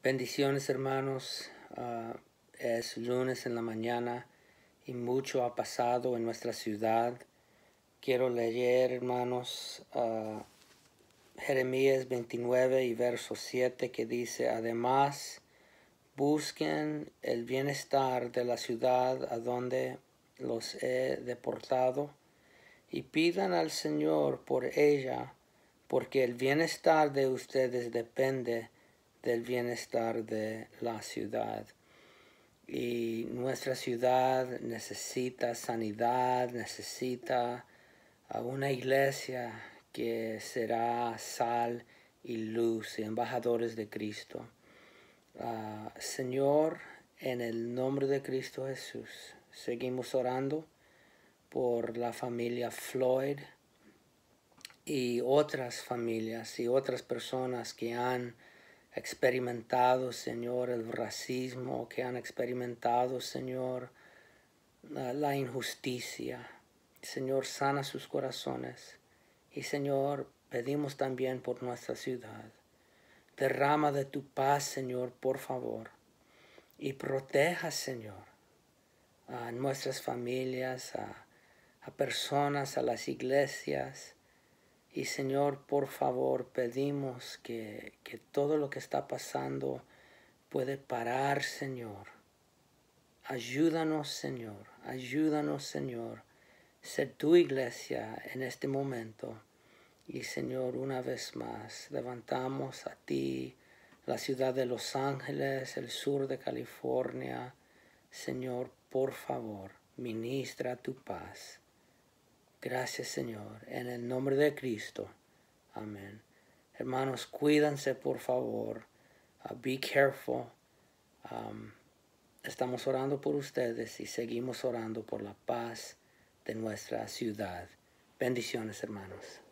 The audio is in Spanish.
Bendiciones, hermanos. Es lunes en la mañana y mucho ha pasado en nuestra ciudad. Quiero leer, hermanos, Jeremías 29 y verso 7, que dice: además, busquen el bienestar de la ciudad a donde los he deportado y pidan al Señor por ella, porque el bienestar de ustedes depende del bienestar de la ciudad. Y nuestra ciudad necesita sanidad, necesita a una iglesia que será sal y luz, embajadores de Cristo. Señor, en el nombre de Cristo Jesús, seguimos orando por la familia Floyd y otras familias y otras personas que han experimentado, Señor, el racismo, que han experimentado, Señor, la injusticia. Señor, sana sus corazones. Y, Señor, pedimos también por nuestra ciudad. Derrama de tu paz, Señor, por favor. Y proteja, Señor, a nuestras familias, a personas, a las iglesias. Y Señor, por favor, pedimos que todo lo que está pasando puede parar, Señor. Ayúdanos, Señor. Ayúdanos, Señor. Ser tu iglesia en este momento. Y Señor, una vez más, levantamos a ti la ciudad de Los Ángeles, el sur de California. Señor, por favor, ministra tu paz. Gracias, Señor, en el nombre de Cristo. Amén. Hermanos, cuídense, por favor. Be careful. Estamos orando por ustedes y seguimos orando por la paz de nuestra ciudad. Bendiciones, hermanos.